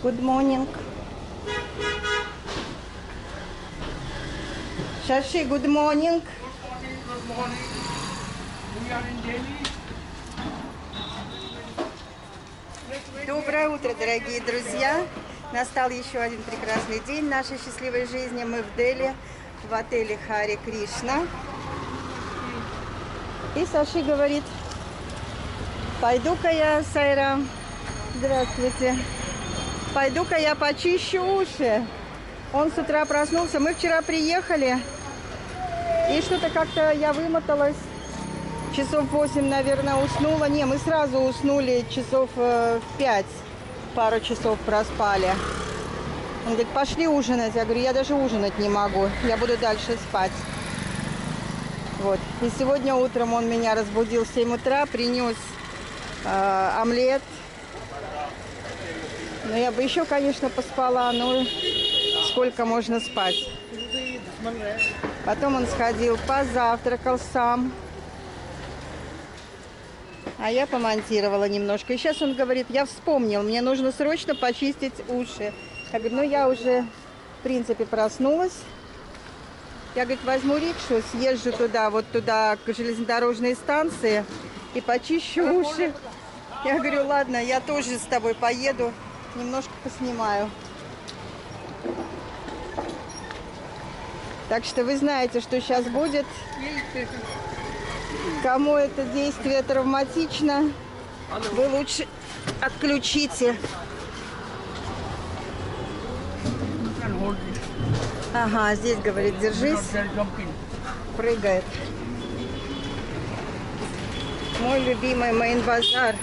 Good morning. Shashi, good morning. Good morning. We are in Delhi. Доброе утро, дорогие друзья! Настал еще один прекрасный день нашей счастливой жизни. Мы в Дели, в отеле Харе Кришна. И Саши говорит: пойду-ка я, Сайра, здравствуйте, пойду-ка я почищу уши. Он с утра проснулся. Мы вчера приехали, и что-то как-то я вымоталась. Часов 8, наверное, уснула. Не, мы сразу уснули часов в 5. Пару часов проспали. Он говорит: пошли ужинать. Я говорю: я даже ужинать не могу. Я буду дальше спать. Вот. И сегодня утром он меня разбудил в 7 утра, принес омлет. Но я бы еще, конечно, поспала, но сколько можно спать. Потом он сходил, позавтракал сам. А я помонтировала немножко. И сейчас он говорит: я вспомнил, мне нужно срочно почистить уши. Я говорю: ну я уже, в принципе, проснулась. Я, говорит, возьму рикшу, съезжу туда, вот туда, к железнодорожной станции и почищу уши. Я говорю: ладно, я тоже с тобой поеду, немножко поснимаю. Так что вы знаете, что сейчас будет. Кому это действие травматично, вы лучше отключите. Ага, здесь, говорит, держись. Прыгает. Мой любимый Мейн-базар.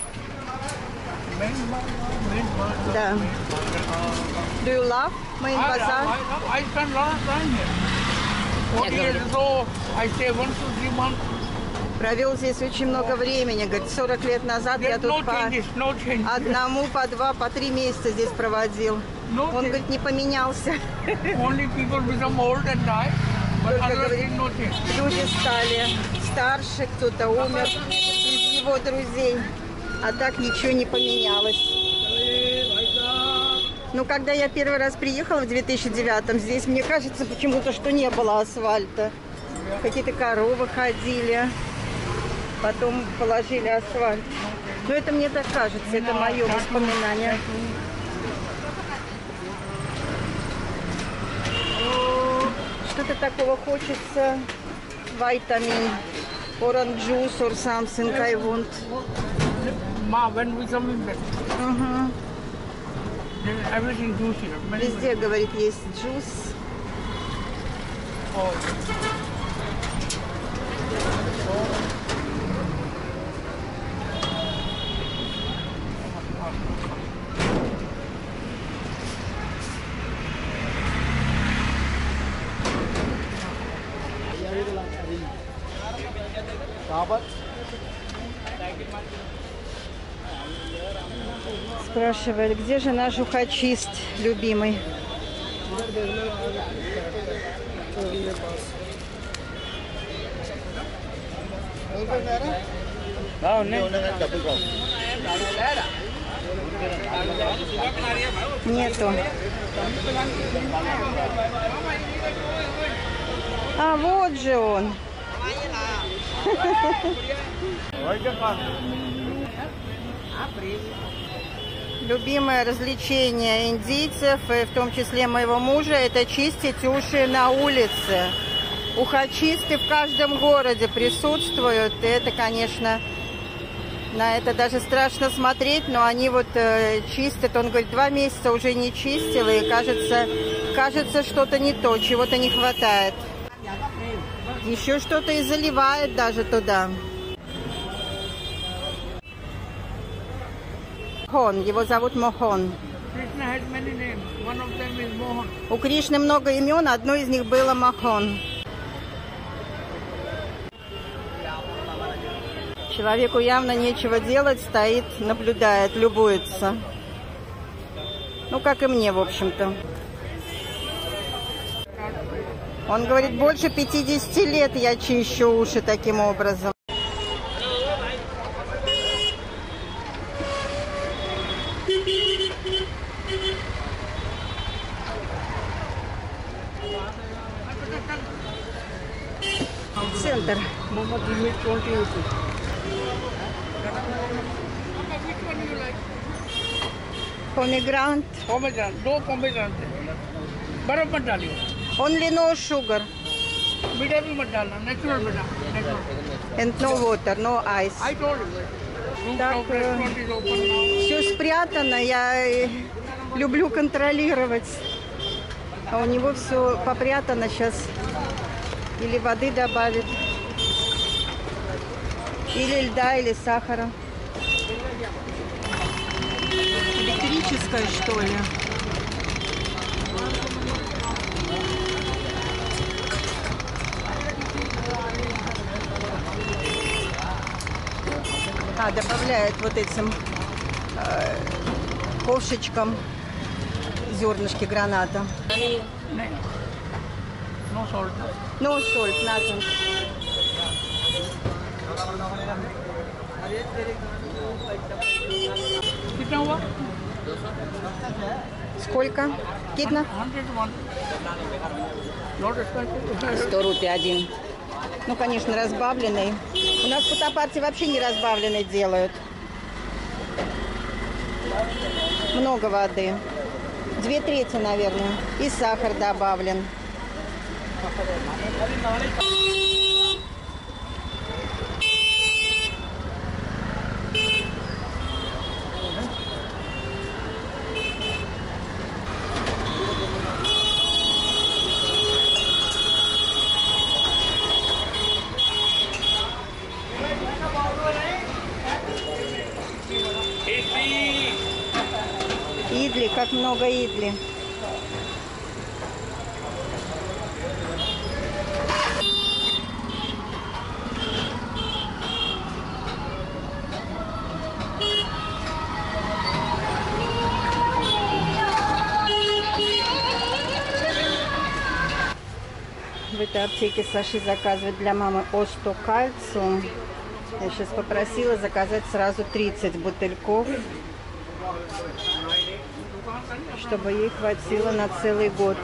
Да. Do you love Мейн-базар? I spend a lot of time here. 4 years ago, I stay 1 to 3 months. Провел здесь очень много времени. Говорит, 40 лет назад я тут по одному, по 2, по 3 месяца здесь проводил. Он, говорит, не поменялся. Только, говорит, люди стали старше, кто-то умер из его друзей. А так ничего не поменялось. Ну, когда я первый раз приехала в 2009-м, здесь, мне кажется, почему-то, что не было асфальта. Какие-то коровы ходили. Потом положили асфальт. Но это мне так кажется, это мое воспоминание. Что-то такого хочется. Витамин. Orange juice or something I want. Везде, говорит, есть джус. Спрашивает, где же наш ухачист любимый? Нету. А вот же он. Любимое развлечение индийцев, и в том числе моего мужа, это чистить уши на улице. Ухачисты в каждом городе присутствуют. И это, конечно, на это даже страшно смотреть, но они вот чистят. Он говорит, 2 месяца уже не чистил, и кажется, что-то не то, чего-то не хватает. Еще что-то и заливает даже туда. Мохон, его зовут Мохон. У Кришны много имен, одно из них было Мохон. Человеку явно нечего делать, стоит, наблюдает, любуется. Ну, как и мне, в общем-то. Он говорит, больше 50 лет я чищу уши таким образом. центр. Mama, give me 20 rupees. Mama, which one you like? Pomegranate. Pomegranate. दो pomegranate. बर्फ मत डालियो. Only no sugar मीठा भी मत डालना. Natural बेटा. Natural. and no water, no ice. I told you. Room Так, restaurant is open now. Все спрятано, я люблю контролировать. А у него все попрятано сейчас. Или воды добавит, или льда, или сахара. Электрическое, что ли? А, добавляет вот этим ковшечкам зернышки граната. No salt. No salt, nothing. कितना हुआ? Сколько? Видно? 101. Not expensive. 100 рупий один. Ну, конечно, разбавленный. У нас в Путапарте вообще не разбавленный делают. Много воды. 2/3, наверное. И сахар добавлен. Идли, как много идли. В этой аптеке Саши заказывает для мамы остокальциум. Я сейчас попросила заказать сразу 30 бутыльков, чтобы ей хватило на целый год.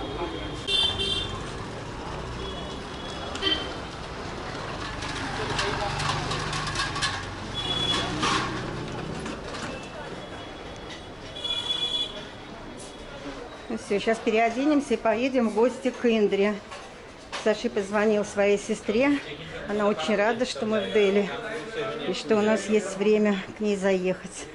Ну все, сейчас переоденемся и поедем в гости к Индре. Саши позвонил своей сестре. Она очень рада, что мы в Дели и что у нас есть время к ней заехать.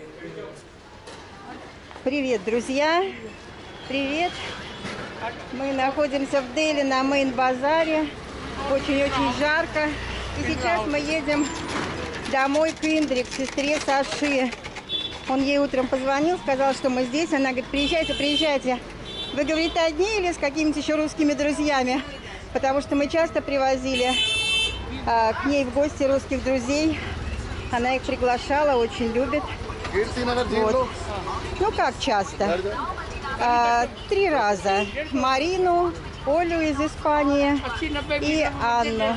Привет, друзья! Привет! Мы находимся в Дели на Мейн-базаре. Очень-очень жарко. И сейчас мы едем домой к Индре, к сестре Саши. Он ей утром позвонил, сказал, что мы здесь. Она говорит, приезжайте, приезжайте. Вы, говорит, одни или с какими-то еще русскими друзьями? Потому что мы часто привозили к ней в гости русских друзей. Она их приглашала, очень любит. Вот. Ну, как часто? 3 раза. Марину, Олю из Испании и Анну.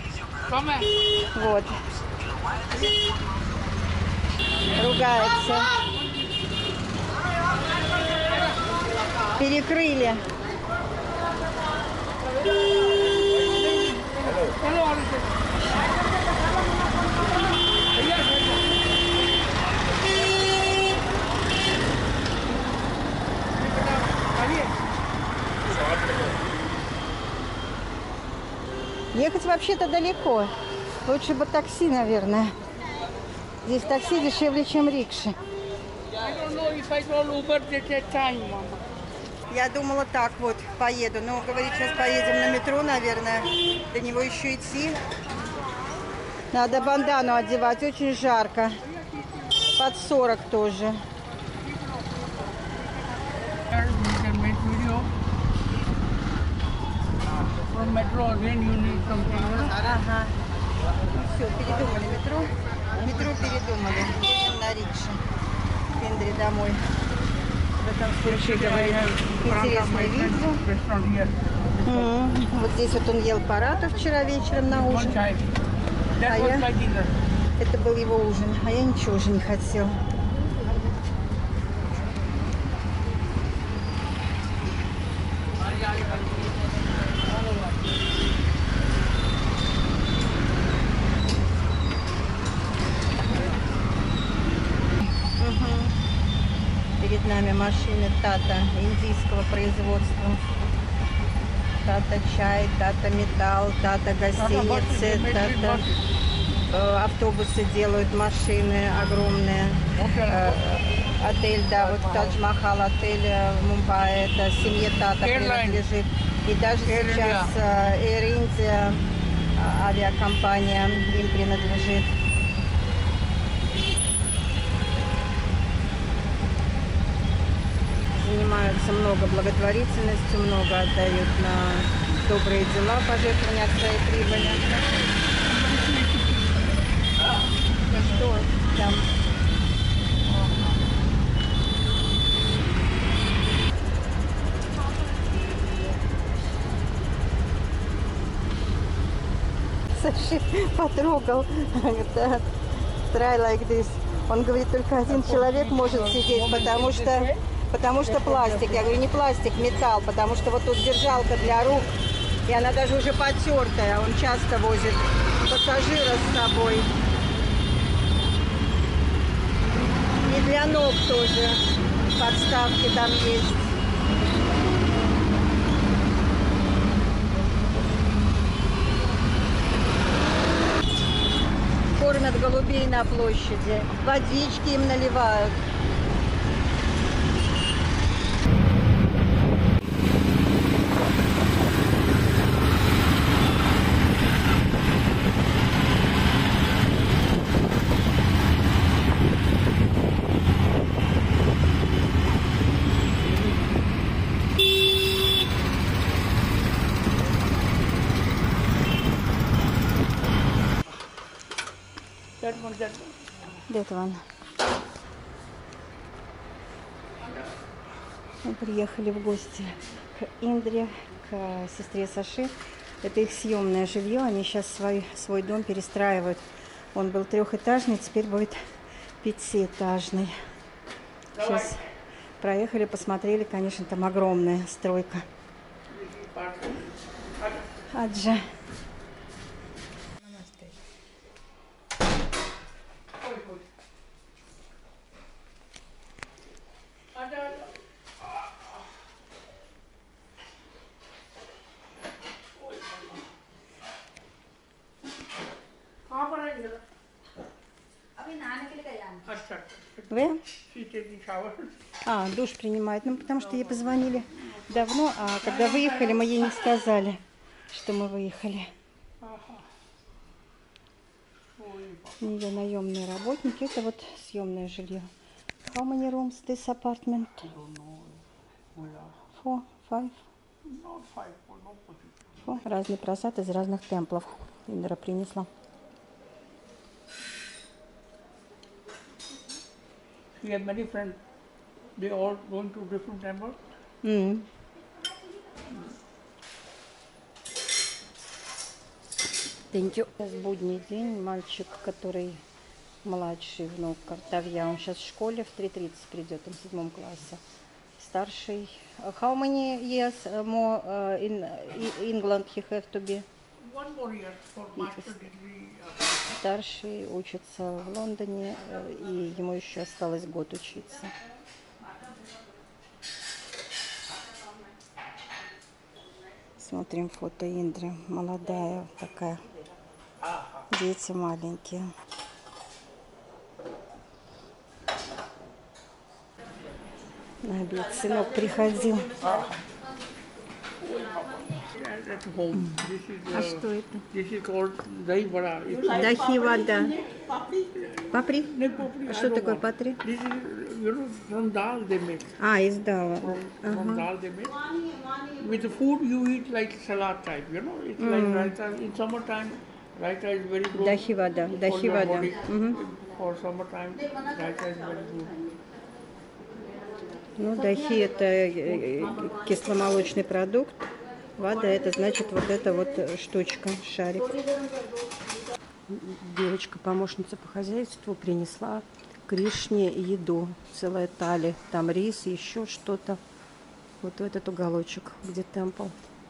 Вот. Ругается. Перекрыли. Ехать вообще-то далеко. Лучше бы такси, наверное. Здесь такси дешевле, чем рикши. Я думала, так вот поеду. Но, говорит, сейчас поедем на метро, наверное. До него еще идти. Надо бандану одевать. Очень жарко. Под 40 тоже. Ага. Ну все, передумали метро. Метро передумали. На рикше. К Индре домой. В этом случае, говорит, интересное видео. Вот здесь вот он ел парату вчера вечером на ужин. Это был его ужин, а я ничего уже не хотела. Перед нами машины Тата индийского производства. Тата чай, Тата металл, Тата гостиницы, Тата автобусы делают, машины огромные. Отель, да, вот Тадж-Махал отель в Мумбаи, это семье Тата принадлежит. И даже сейчас Air India авиакомпания им принадлежит. Занимаются много благотворительностью, много отдают на добрые дела, пожертвования от своей прибыли. Что там? Саша потрогал. Try like this. Он говорит, только один человек может сидеть, потому что пластик. Я говорю, не пластик, металл, потому что вот тут держалка для рук, и она даже уже потертая. Он часто возит пассажира с собой. И для ног тоже подставки там есть. Кормят голубей на площади, водички им наливают. That one. Мы приехали в гости к Индре, к сестре Саши. Это их съемное жилье. Они сейчас свой дом перестраивают. Он был трехэтажный, теперь будет пятиэтажный. Сейчас проехали, посмотрели. Конечно, там огромная стройка. Аджа. Вы? Душ принимает. Ну, потому что ей позвонили давно, а когда выехали, мы ей не сказали, что мы выехали. Ее наемные работники. Это вот съемное жилье. How many rooms this apartment? Four, five. Разный просад из разных темплов. Индра принесла. We have many friends. They all going to different temples. Thank you. Сейчас будний день. Мальчик, который младший внук Картавья, он сейчас в школе в 3:30 придет, он в 7 классе. Старший. How many years more in England he have to be? One more year for master degree. Старший учится в Лондоне, и ему еще осталось год учиться. Смотрим фото Индры. Молодая такая. Дети маленькие. На обед сынок приходил. At home. This is, А что это? This is called dahi vada. Дахи вода. Папри? Papri, А I что don't такое know. патри? This is, you know, from dal they make. Из дала. From dal they make. With the food you eat like salad type, you know. It's like raita. In summertime, raita is very good. Дахи вода. for Дахи your вода. body. For summertime, raita is very good. Ну, дахи это кисломолочный продукт. Вода это значит вот эта вот штучка, шарик. Девочка, помощница по хозяйству, принесла Кришне еду. Целая тали. Там рис, еще что-то. Вот в этот уголочек, где темпл.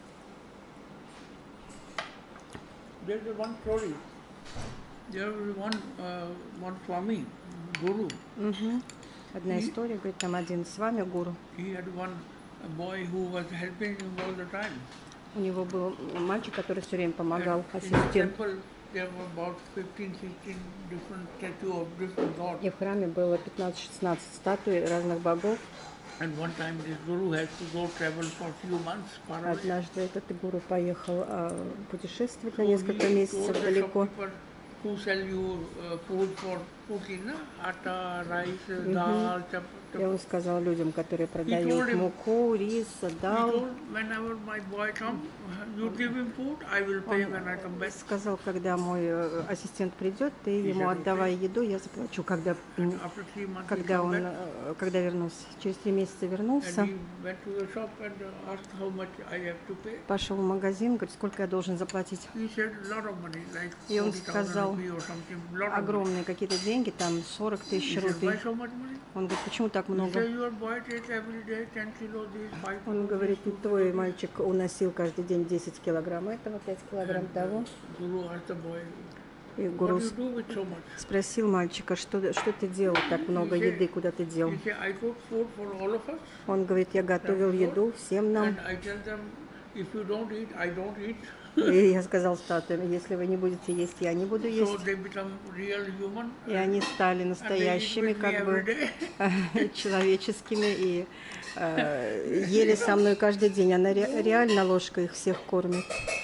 There's one story. There was one Swami, Guru. Одна история, говорит, там один с вами гуру. He had one boy who was helping him all the time. У него был мальчик, который все время помогал, And in the ассистент. temple, there were about 15, 16 different statues of different gods. И в храме было 15-16 статуй разных богов. And one time this guru had to go travel for a few months far away. Однажды этот гуру поехал путешествовать на So несколько he месяцев told the далеко. shopkeeper who sell you food for cooking, na? Atta, rice, dal, И он сказал людям, которые told продают him- муку, рис, He дал, told, whenever my boy come, you give him food, I will pay when I come back. сказал, когда мой ассистент придет, ты ему said, отдавай еду, я заплачу, когда, After 3 months, he когда come он, back, когда вернулся. Через 3 месяца вернулся, and he went to the shop and asked how much I have to pay. пошел в магазин, говорит, сколько я должен заплатить. He said a lot of money, like И он 40,000 сказал, rupee or something. Lot of money. огромные какие-то деньги, там 40 He тысяч said, why рублей. so much money? Он говорит, почему так He много? said, your boy takes every day 10 kilo this, 5 Он kilo говорит, this, 2 твой kilo мальчик уносил каждый день 10 килограмм этого, 5 килограмм того. Guru asked the boy, И what гуру do you do with so much? спросил мальчика, что ты делал так много еды, куда ты дел? He said, I cook food for all of us, Он говорит, я готовил еду всем нам. and I tell them, if you don't eat, I don't eat. И я сказал статуям, если вы не будете есть, я не буду So есть. they become real human. И они стали And they eat настоящими, with me как every бы day. человеческими, и ели со мной каждый день. Она реально ложкой их всех кормит.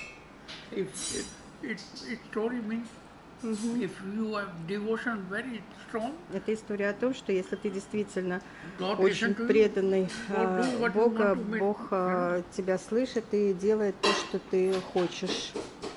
It story means if you have devotion very strong, Это история о том, что если ты действительно God очень listen to you. преданный God do what you Бога, want to make. Бог тебя слышит и делает то, что ты хочешь.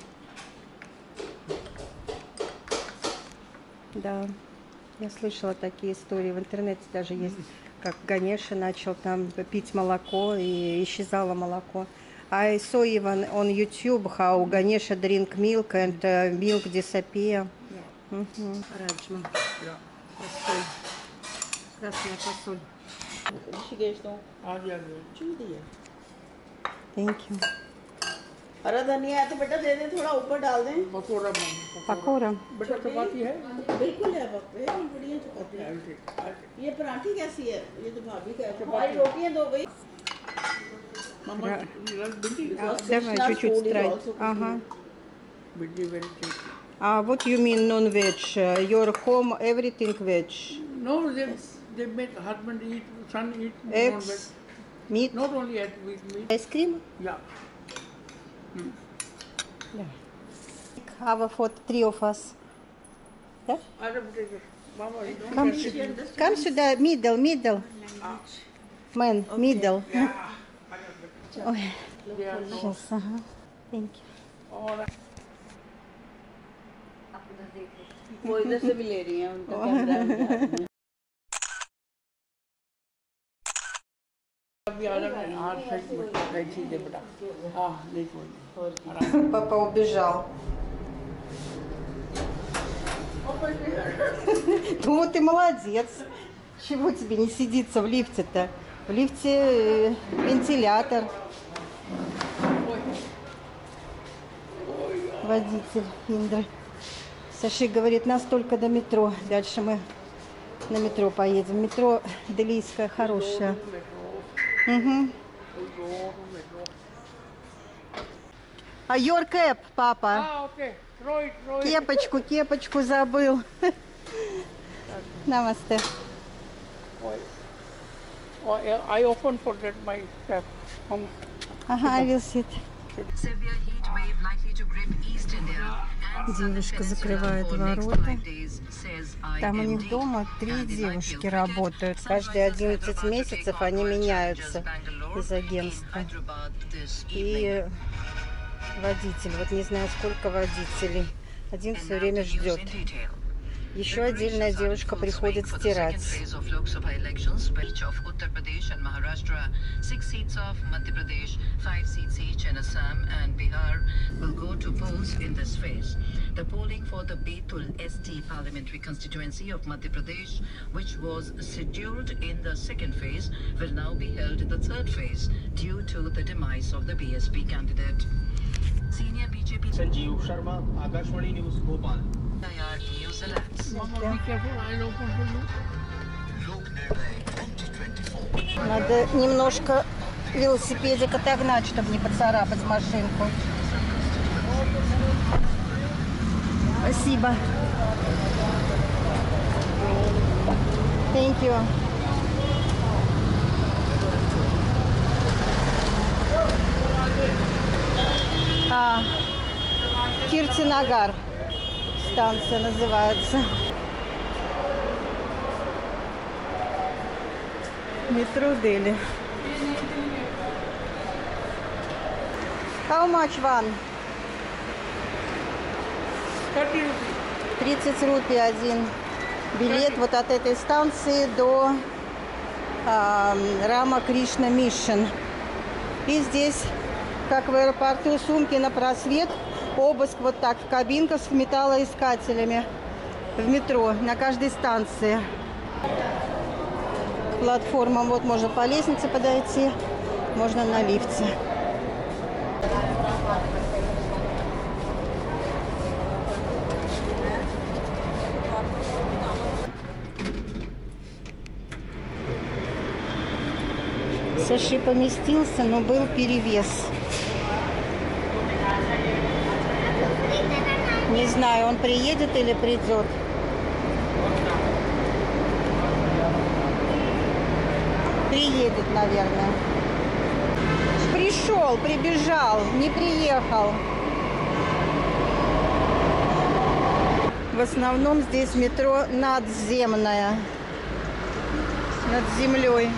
Да, я слышала такие истории, в интернете даже есть, как Ганеша начал там пить молоко и исчезало молоко. I saw even on YouTube how Ganesha drink milk and milk disappear. Раджма. Yeah. Фасоль. Красная фасоль. हाँ जी, हाँ जी। Thank you. हरा धनिया है तो बेटा दे दे, थोड़ा ऊपर डाल दें। पकौड़ा बन Pakora. बेटा चपाती है बिल्कुल है बापे, बढ़िया चपाती है। I'll take. ये पराठी कैसी है? ये तो भाभी का है। हमारी रोटियां दो भाई। Mama, you like bindi? Давай чуть-чуть страй. Ага. Bindi very tasty. What you mean non-veg? Your home everything veg? No, they make husband eat, son eat Eggs, non-veg. meat, Not only egg, we meat. ice cream? Yeah. Have for 3 of us. Да? I don't take it. Mama, you don't Come, get it. come сюда, middle. Man, middle. Ой, Yeah, no. сейчас, ага. Thank you. All right. वो इधर से भी ले रही हैं, उनका कैमरा है। अभी आ रहा है हाथ से सीधे बेटा हाँ नहीं कोई नहीं Папа убежал. Ну вот и молодец. Чего тебе не сидится в лифте-то? В лифте вентилятор. Водитель Индра. Саши говорит, нас только до метро. Дальше мы на метро поедем. Метро делийское, хорошее. Угу. А your cap, папа? हाँ okay throw it Кепочку забыл. Намасте. I open for that my step Ага, I will sit. Severe heat wave likely to grip East India and Southern Девушка Peninsula закрывает for next ворота. 5 days, says Там у них IMD. дома 3 And the девушки IPL cricket, работают. Каждые 11 Sunrisers Hyderabad месяцев to take они on Royal меняются Challengers Bangalore из in агентства. Hyderabad this evening. И водитель, вот не знаю, сколько водителей. Один And все now время the news ждет. in detail. Еще отдельная девушка приходит стирать. Phase of Lok Sabha elections, each of Uttar Pradesh and Maharashtra, 6 seats of Madhya Pradesh, 5 seats each in Assam and Bihar will go to polls in this phase. The polling for the Betul ST parliamentary constituency of Madhya Pradesh, which was scheduled in the second phase, will now be held in the third phase due to the demise of the BSP candidate. Senior BJP Sanjeev Sharma Akashvani news Bhopal News Alerts. Mama be careful I'll open for you Надо немножко велосипедик отогнать, чтобы не поцарапать машинку. Спасибо. Thank you. Киртинагар станция называется. Метро Дели. How much one? 30 рупий один билет вот от этой станции до Рама Кришна Мишн. И здесь, как в аэропорту, сумки на просвет, обыск вот так в кабинках с металлоискателями в метро на каждой станции. Платформам вот можно по лестнице подойти, можно на лифте. Саши поместился, но был перевес. Не знаю, он приедет или придет. Приедет, наверное. Пришел, прибежал, не приехал. В основном здесь метро надземное. Над землей.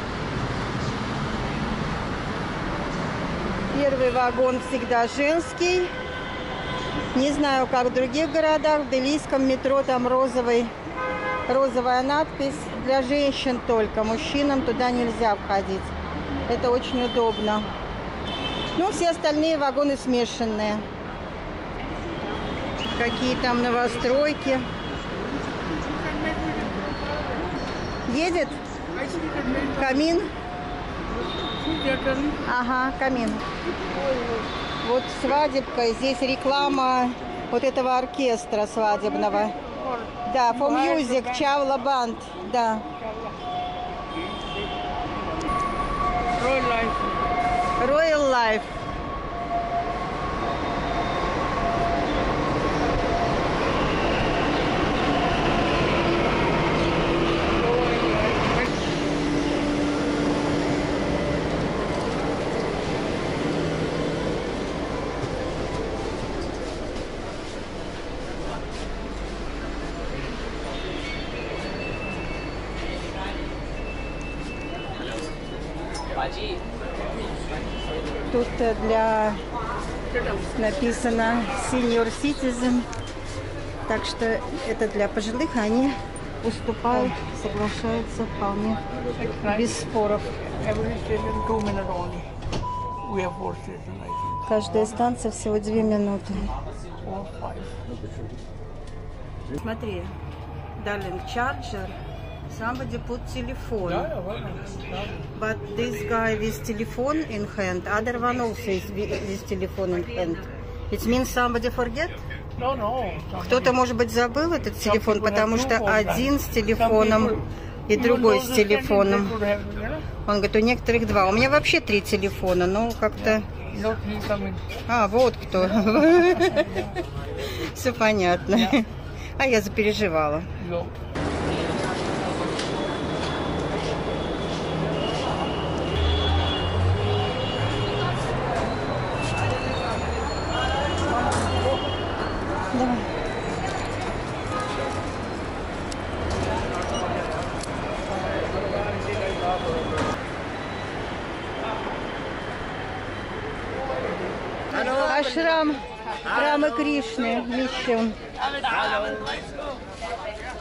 Первый вагон всегда женский. Не знаю, как в других городах. В делийском метро там розовая надпись. Для женщин только. Мужчинам туда нельзя входить. Это очень удобно. Ну, все остальные вагоны смешанные. Какие там новостройки. Едет? Камин? Ага, камин. Вот свадебка. Здесь реклама вот этого оркестра свадебного. Да, For Music, Chawla Band. Да. Royal Life. Тут для написано Senior Citizen, так что это для пожилых, они уступают, соглашаются вполне без споров. Каждая станция всего 2 минуты. Смотри, darling, charger. Somebody put telephone. But this guy with telephone in hand, other one also is with telephone in hand. It means somebody forget? Кто-то, может быть, забыл этот телефон, потому что один с телефоном и другой с телефоном. Он говорит, у некоторых 2. У меня вообще 3 телефона, но как-то... А, вот кто. Все понятно. А я запереживала. Давай. Ашрам Рамы Кришны, Мишн.